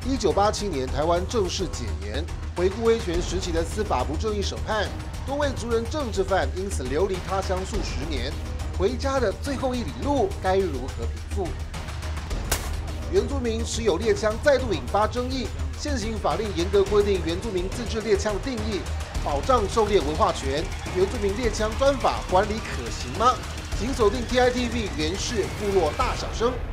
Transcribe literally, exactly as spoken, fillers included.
一九八七年，台湾正式解严。回顾威权时期的司法不正义审判，多位族人政治犯因此流离他乡数十年。回家的最后一里路该如何平复？原住民持有猎枪再度引发争议。现行法令严格规定原住民自制猎枪的定义，保障狩猎文化权。原住民猎枪专法管理可行吗？请锁定 T I T V 原氏部落大小声。